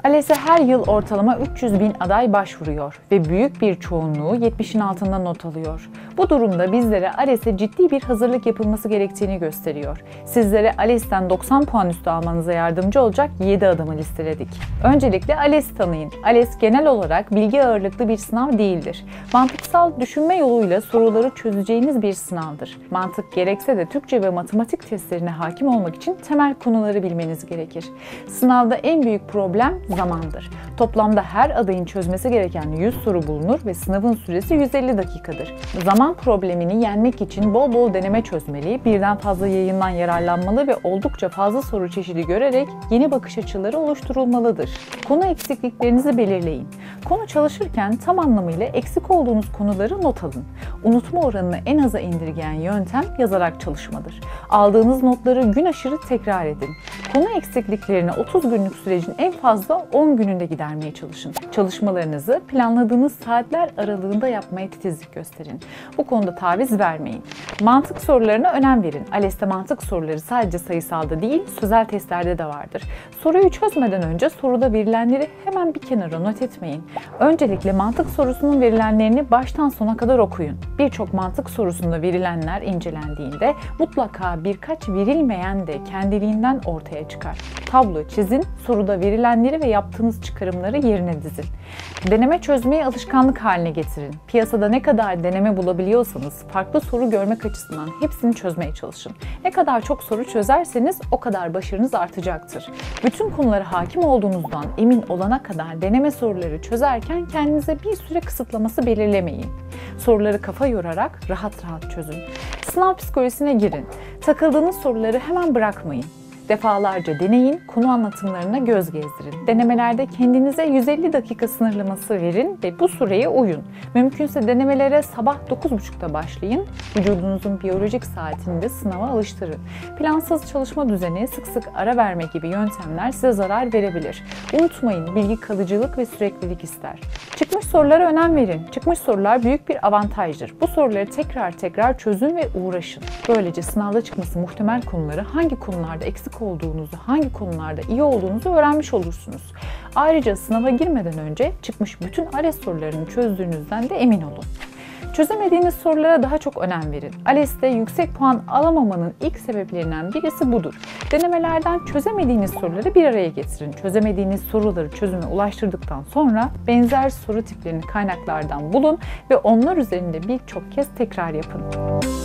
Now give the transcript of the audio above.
ALES'e her yıl ortalama 300 bin aday başvuruyor ve büyük bir çoğunluğu 70'in altında not alıyor. Bu durumda bizlere ALES'e ciddi bir hazırlık yapılması gerektiğini gösteriyor. Sizlere ALES'ten 90 puan üstü almanıza yardımcı olacak 7 adımı listeledik. Öncelikle ALES'i tanıyın. ALES genel olarak bilgi ağırlıklı bir sınav değildir. Mantıksal düşünme yoluyla soruları çözeceğiniz bir sınavdır. Mantık gerekse de Türkçe ve matematik testlerine hakim olmak için temel konuları bilmeniz gerekir. Sınavda en büyük problem zamandır. Toplamda her adayın çözmesi gereken 100 soru bulunur ve sınavın süresi 150 dakikadır. Zaman problemini yenmek için bol bol deneme çözmeli, birden fazla yayından yararlanmalı ve oldukça fazla soru çeşidi görerek yeni bakış açıları oluşturulmalıdır. Konu eksikliklerinizi belirleyin. Konu çalışırken tam anlamıyla eksik olduğunuz konuları not alın. Unutma oranını en aza indirgeyen yöntem yazarak çalışmadır. Aldığınız notları gün aşırı tekrar edin. Konu eksikliklerini 30 günlük sürecin en fazla 10 gününde gidermeye çalışın. Çalışmalarınızı planladığınız saatler aralığında yapmaya titizlik gösterin. Bu konuda taviz vermeyin. Mantık sorularına önem verin. ALES'te mantık soruları sadece sayısalda değil, sözel testlerde de vardır. Soruyu çözmeden önce soruda verilenleri hemen bir kenara not etmeyin. Öncelikle mantık sorusunun verilenlerini baştan sona kadar okuyun. Birçok mantık sorusunda verilenler incelendiğinde mutlaka birkaç verilmeyen de kendiliğinden ortaya çıkar. Tablo çizin, soruda verilenleri ve yaptığınız çıkarımları yerine dizin. Deneme çözmeyi alışkanlık haline getirin. Piyasada ne kadar deneme bulabiliyorsanız farklı soru görmek açısından hepsini çözmeye çalışın. Ne kadar çok soru çözerseniz o kadar başarınız artacaktır. Bütün konulara hakim olduğunuzdan emin olana kadar deneme soruları çözerken kendinize bir süre kısıtlaması belirlemeyin. Soruları kafa yorarak rahat rahat çözün. Sınav psikolojisine girin. Takıldığınız soruları hemen bırakmayın. Defalarca deneyin, konu anlatımlarına göz gezdirin. Denemelerde kendinize 150 dakika sınırlaması verin ve bu süreye uyun. Mümkünse denemelere sabah 9.30'da başlayın. Vücudunuzun biyolojik saatini de sınava alıştırın. Plansız çalışma düzeni, sık sık ara verme gibi yöntemler size zarar verebilir. Unutmayın, bilgi kalıcılık ve süreklilik ister. Çıkmış sorulara önem verin. Çıkmış sorular büyük bir avantajdır. Bu soruları tekrar tekrar çözün ve uğraşın. Böylece sınavda çıkması muhtemel konuları hangi konularda eksik olduğunuzu, hangi konularda iyi olduğunuzu öğrenmiş olursunuz. Ayrıca sınava girmeden önce çıkmış bütün ALES sorularını çözdüğünüzden de emin olun. Çözemediğiniz sorulara daha çok önem verin. ALES'te yüksek puan alamamanın ilk sebeplerinden birisi budur. Denemelerden çözemediğiniz soruları bir araya getirin. Çözemediğiniz soruları çözüme ulaştırdıktan sonra benzer soru tiplerini kaynaklardan bulun ve onlar üzerinde birçok kez tekrar yapın.